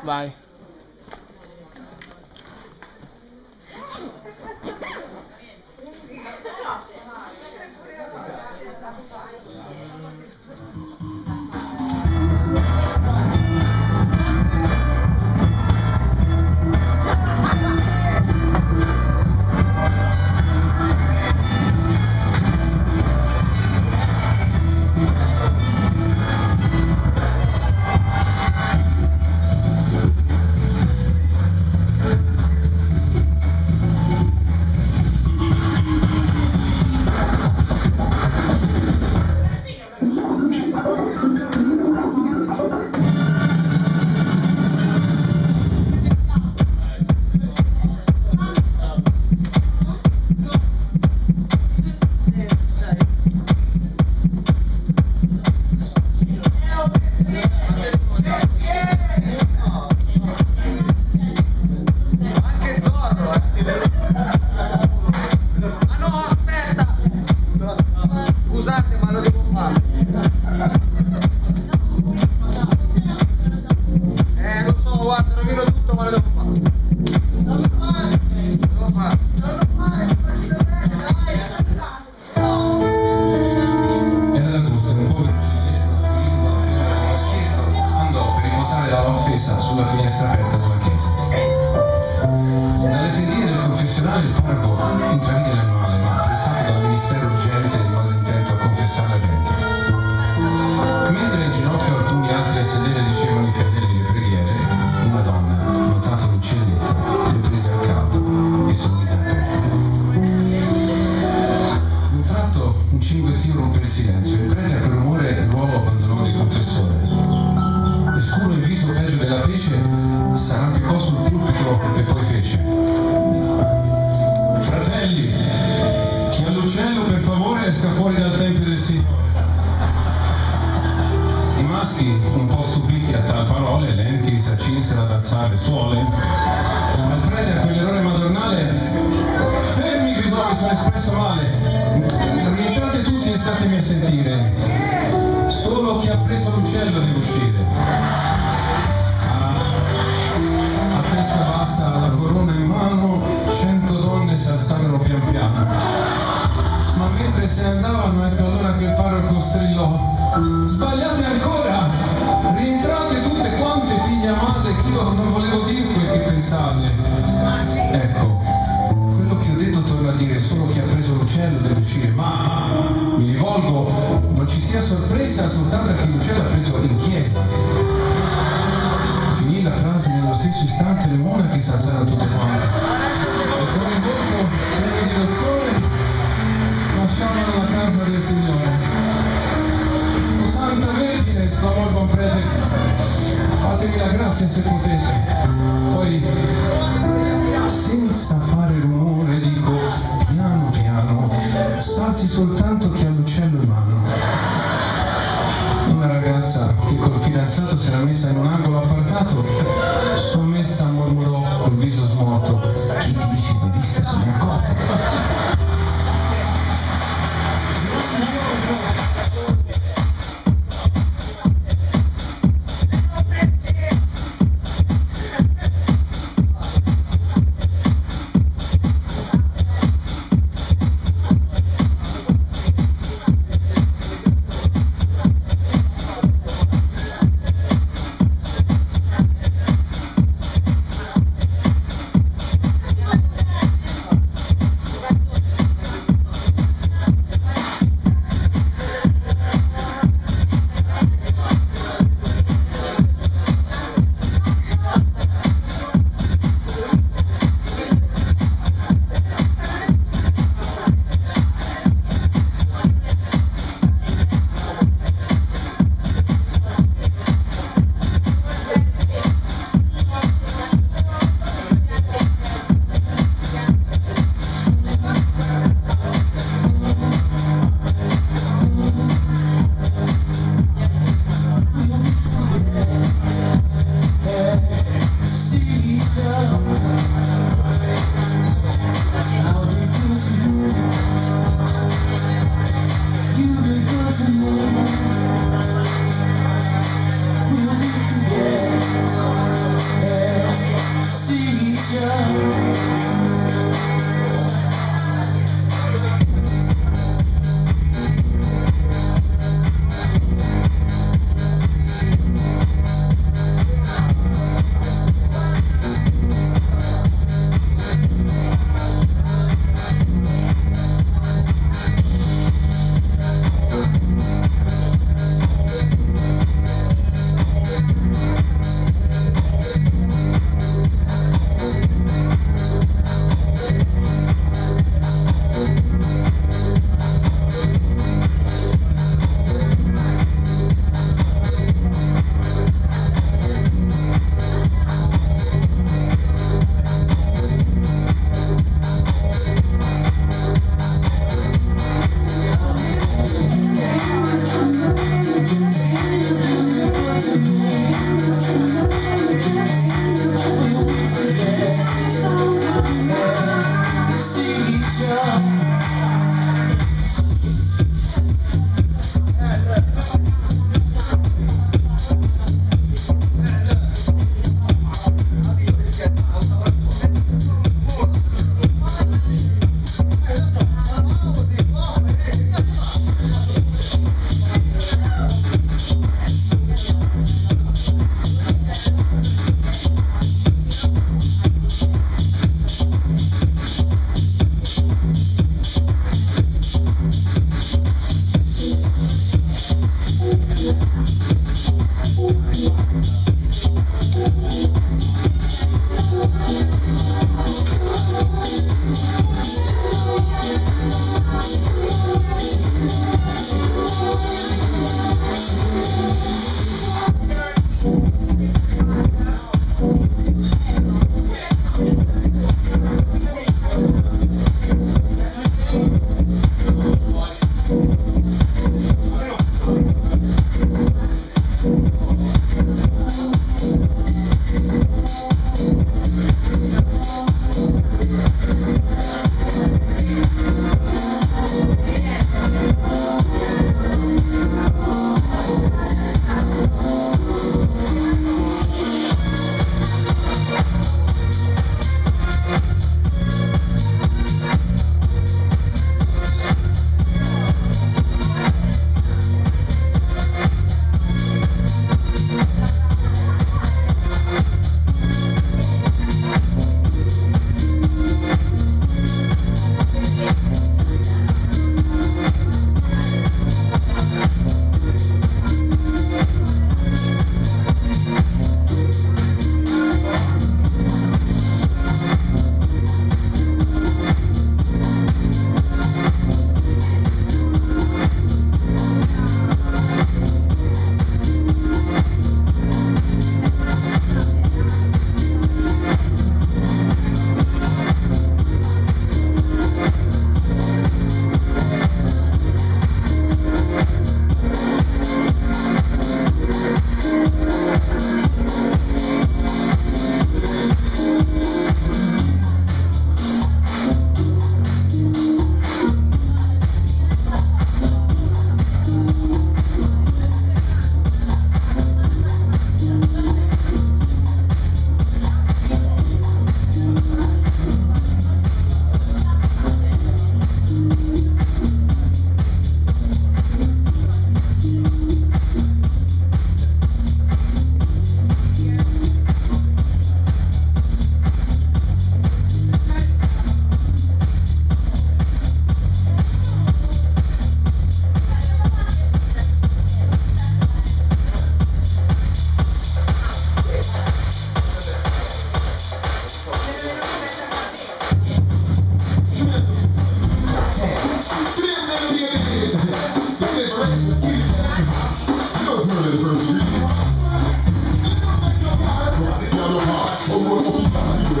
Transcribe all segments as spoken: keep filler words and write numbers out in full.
Vai. Sulla finestra aperta della chiesa. Dalle tendine del confessionale il parroco intravide l'animale, ma pressato dal ministero urgente rimase intento a confessare la gente. Mentre in ginocchio alcuni altri a sedere dicevano i fedeli le preghiere, una donna, notato l'uccelletto, le prese al caldo e sorrise aperta. In un tratto un cinguettio rompe il silenzio e il prete a quel rumore il luogo abbandonò di confessore. E scuro in viso peggio della pece s'arrampicò sul pulpito e poi fece: fratelli, chi ha l'uccello per favore esca fuori dal tempio del Signore. I maschi, un po' stupiti a tal parole, lenti s'accinsero ad alzare le suole, ma il prete a quell'errore madornale: fermi, gridò, mi sono espresso male, rientrate tutti e statemi a sentire, solo chi ha preso l'uccello deve uscire. A testa bassa, la corona in mano, cento donne si alzarono pian piano. Ma mentre se ne andavano, ecco allora che il parroco strillò: sbagliate ancora! Rientrate tutte quante, figlie amate, che io non volevo dire quel che pensate. Ecco, quello che ho detto torno a dire: solo chi ha preso l'uccello deve uscire. Ma mi rivolgo, non ci sia sorpresa soltanto che l'uccello ha preso in chiesa. Finì la frase, nello stesso istante le monache si alzarono tutte quante e con il volto pieno di rossore lasciavano la casa del Signore. O Santa Vergine, esclamò il buon prete, fatemi la grazia se potete. Poi, senza fare rumore, dico piano piano, salzi soltanto chi ha l'uccello in mano. Una ragazza che col fidanzato si era messa in un angolo appartato, sommessa mormorò col viso smorto: chi ti diceva di sta sono accorto?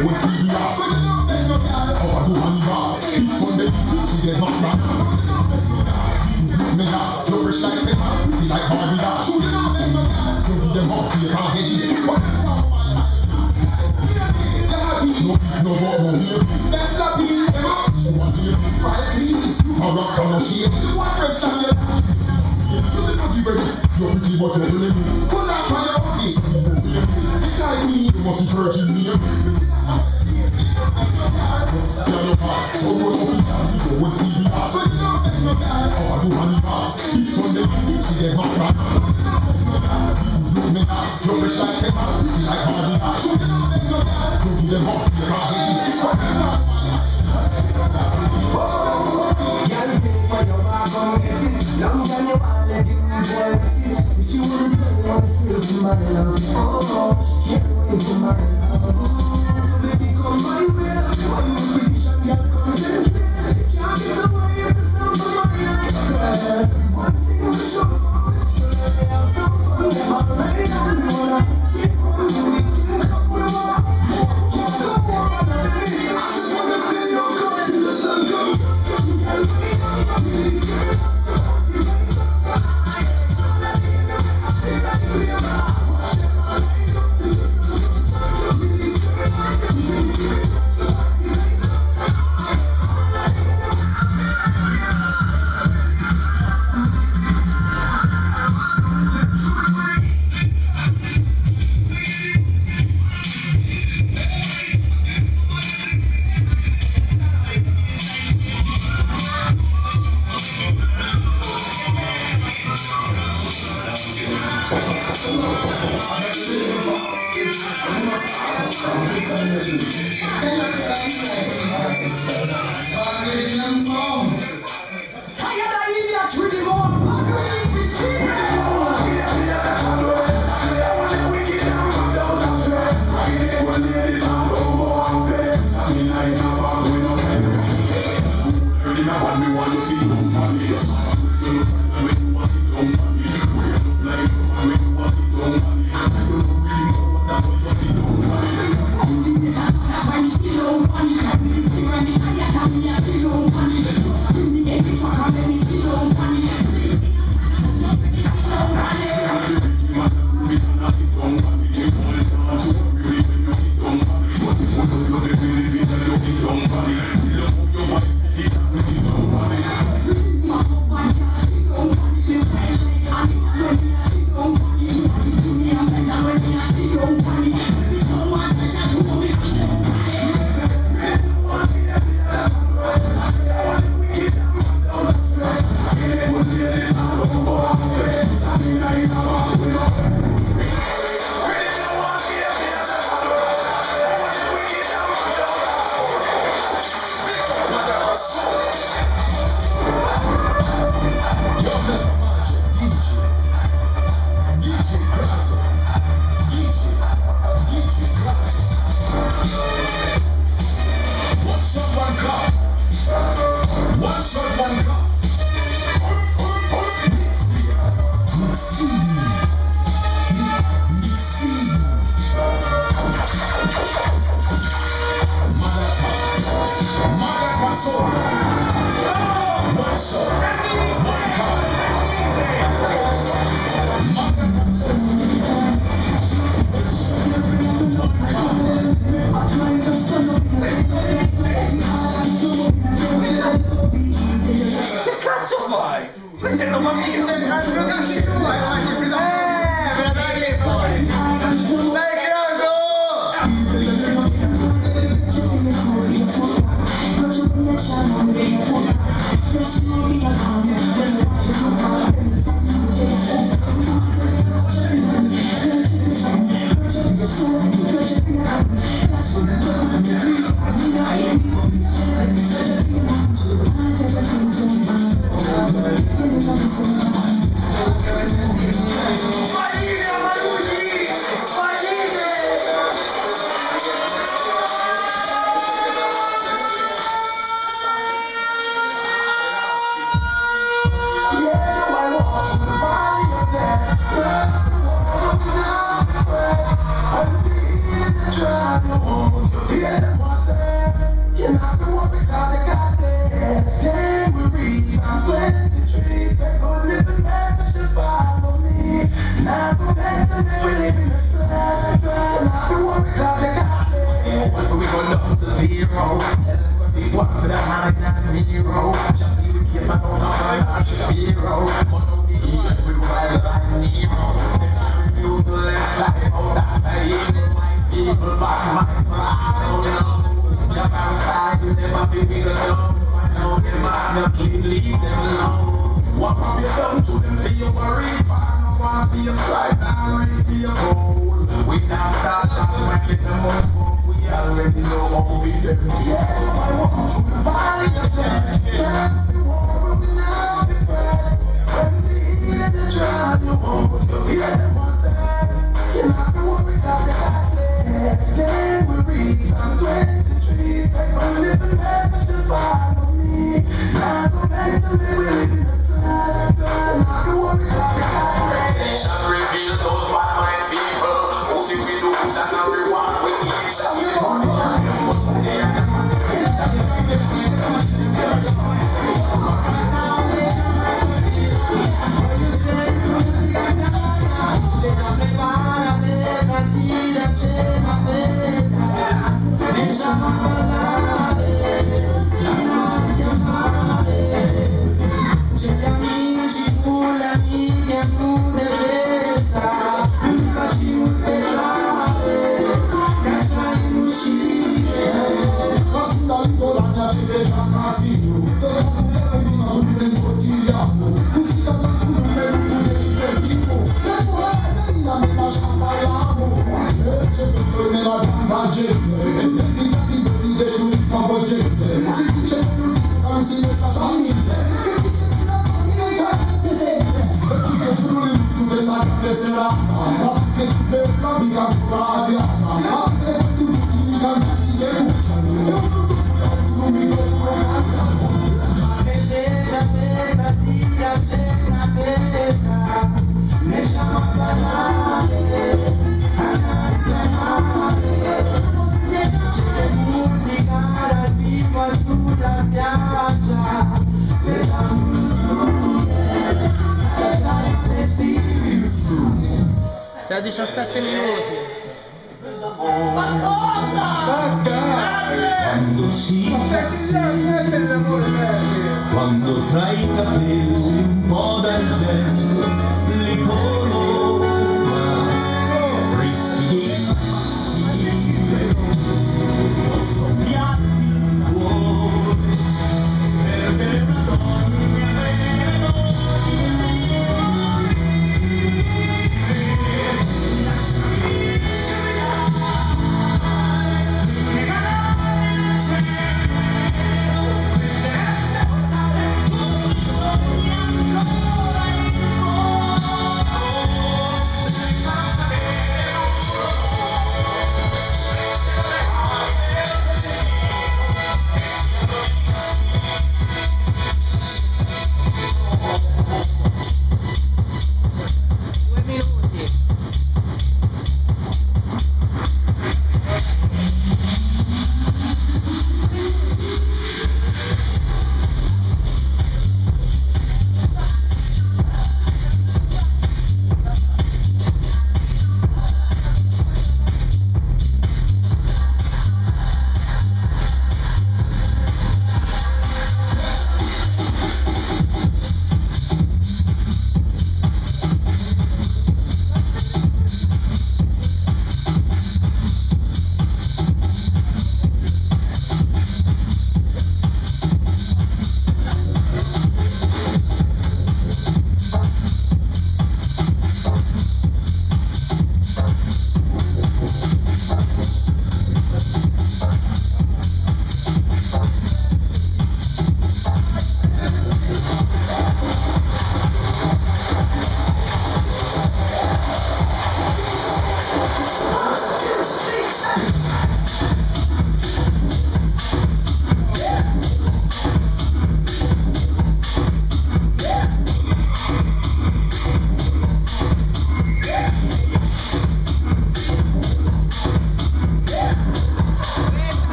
would see me off. Oh, I do honey bar. Each Sunday, she get knocked back. Me now, no fresh like pepper, pretty like Harvey Dart. Don't give them up, you can't hit it. No beat, no walk, no heel. That's not the end, Emma. You want to be quiet, please. I rock down no shade. You want friends stand there. You're pretty much over the moon. Pull out my office. You tell me you must be virgin me. Stand up hard. So go to the town. You won't see me off. Oh, I do honey bar. Each Sunday, she get knocked back. Me now, no fresh like pepper. Pretty like Harvey Dart. Don't give them up. You can't hit it. Long time you want to do it, but you wouldn't play one till for my love. Oh, can't wait for my love. So baby, come my way. One more position, girl, concentrate. Can't get away with the sound of my life. One thing I'm sure of, so let me have some fun. Them all lay down, wanna keep on the weekend. Come with what? Can't go on, baby. I just wanna feel your touch till the sun comes. Girl, wait up, please. Yeah. hero. Just be the case, I don't know I'm hero. But no need, we ride like Nero. They refuse to let fly out that time. My people back my pride, oh no. Jab and cry, you never feel me alone. Find out them are not clean, leave them alone. What have you done to them for your worry? Find out what for your pride, and reach for your goal. We now start talking when it's a move. We already know how we them to you. I want you to find your chance. Let me war, we now be friends. When we need the drive, you won't you feel them one time. You're not the one without the athlete. Stay with reeds, I'm twenty-three. Come live the message to follow me. Now go back to me, we live in the flash. Not the one without the athlete. Nation reveal those bad mind people who see we do that and reward with ease. Sei a diciassette minuti. Quando si fa sì, quando tra i capelli un po' d'argento li colora, rischi di impazzire, o scoppiarti il cuore, perché una donna vera So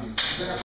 Bisogna